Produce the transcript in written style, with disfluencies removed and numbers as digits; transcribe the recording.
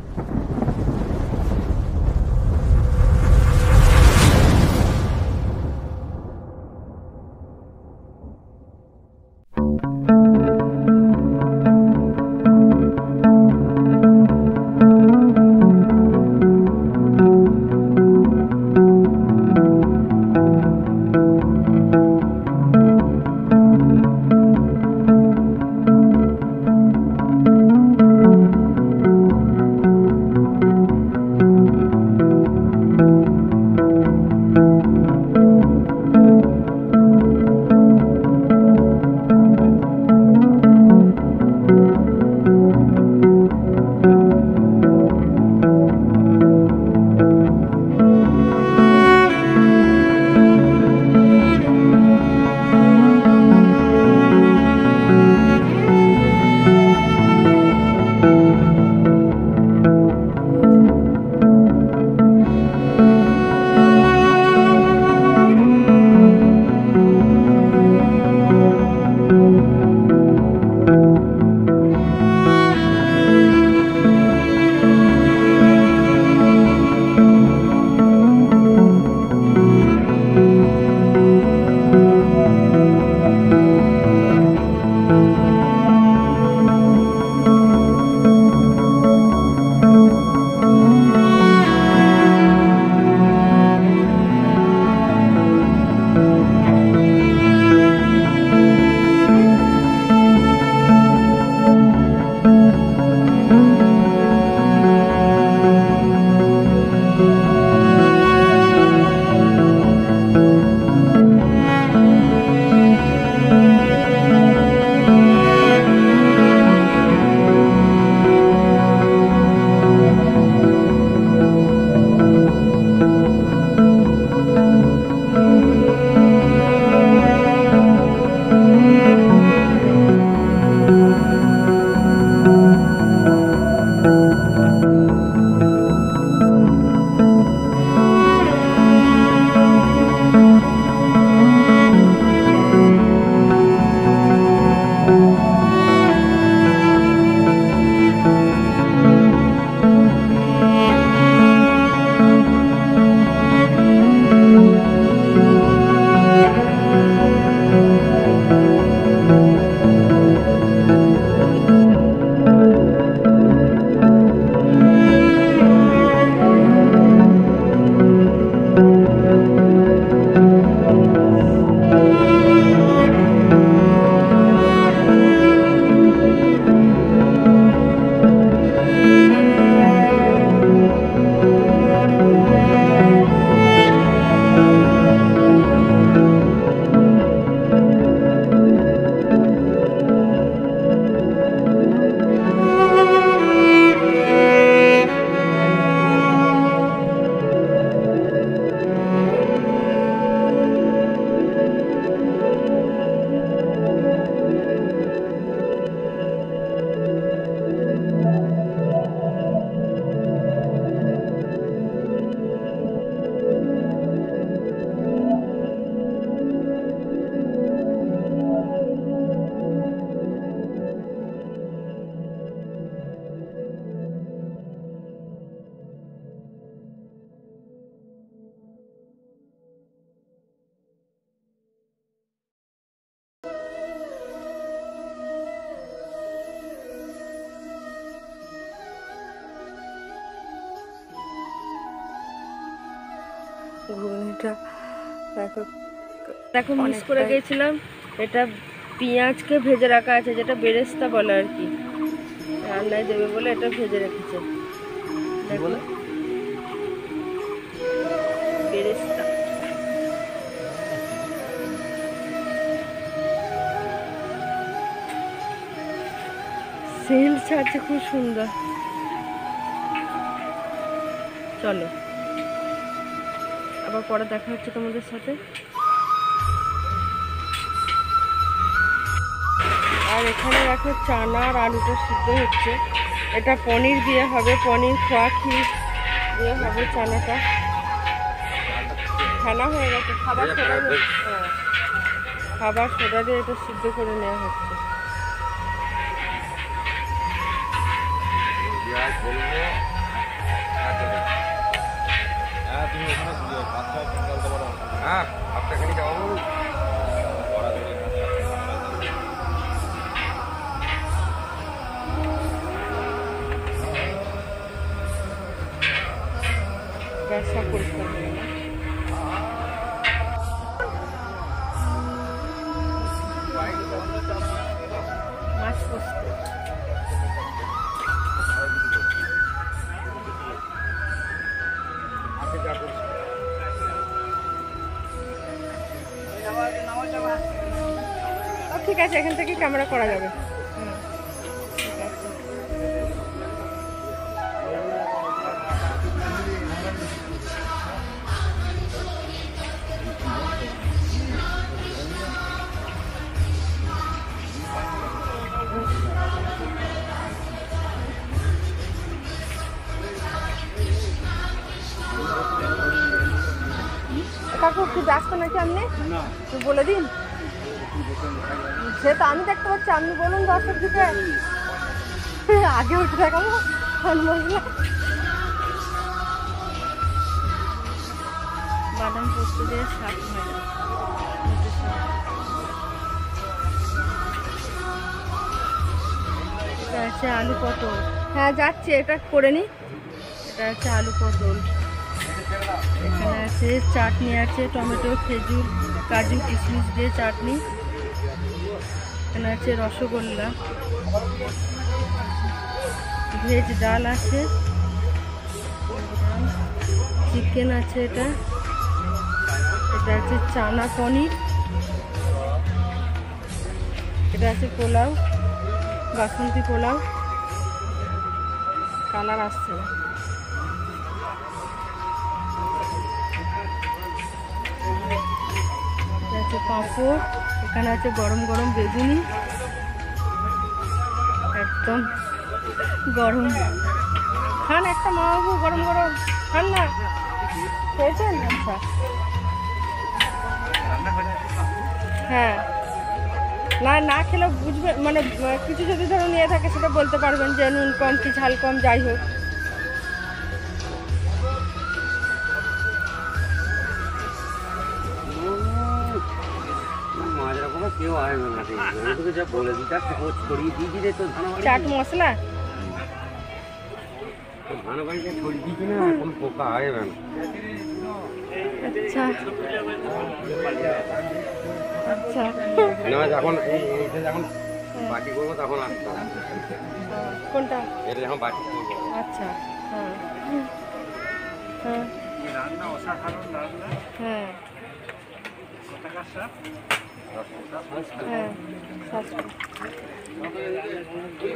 ঘুগনিটা দেখো মিক্স করে গেছিলাম। এটা পেঁয়াজকে ভেজে রাখা আছে, যেটা বেরেস্তা বলে আর কি, রান্নায় দেবে বলে এটা ভেজে রেখেছে। দেখো বেরেস্তা, সেন্ট ছাড়ছে খুব সুন্দর। চলো আবার পরে দেখা হচ্ছে তোমাদের সাথে। আর এখানে দেখো চানা আর আলুটা সিদ্ধ হচ্ছে। এটা পনির দিয়ে হবে, পনির খোয়া ক্ষীর দিয়ে হবে চানাটা। খানা হয়ে গেছে, খাবার সোডা দিয়ে, খাবার সোডা দিয়ে এটা সিদ্ধ করে নেওয়া হচ্ছে। সব পরিষ্কার হয়ে গেল। মাছ পোস্ত ঠিক আছে, এখান থেকে ক্যামেরা করা যাবে। কাকু কি ব্যস্ত নাকি আপনি? তো বলে দিন, সে তো আমি দেখতে পাচ্ছি, আপনি বলুন 10টার দিকে আগে উঠে দেখাবো মশলা। বাদাম পোস্ত দিয়ে শাক এটা আছে আলু পটল। হ্যাঁ যাচ্ছি, এটা করে নি। এটা আছে আলু পটল। এখানে আছে চাটনি, আছে টমেটো, খেজুর, কাজু, কিশমিশ দিয়ে চাটনি। এখানে আছে রসগোল্লা, ভেজ ডাল আছে, চিকেন আছে, এটা আছে চানা পনির, এটা আছে পোলাও, বাসমতি পোলাও, কালার আসছে। আছে পাঁপড়, এখানে আছে গরম গরম বেগুনি, একদম গরম। খান একটা মাবাবু, গরম গরম খান না, খেয়েছেন? আচ্ছা হ্যাঁ, না না খেলেও বুঝবে, মানে কিছু যদি ধরো নিয়ে থাকে সেটা বলতে পারবেন যে নুন কম কি ঝাল কম, যাই হোক। চাট মশলা আচ্ছা আচ্ছা, যখন যখন বাটি করবো তখন আসতে কোনটা? এটা যখন বাটি করবো। আচ্ছা হ্যাঁ হ্যাঁ রান্না অসাধারণ রান্না। হ্যাঁ হ্যাঁ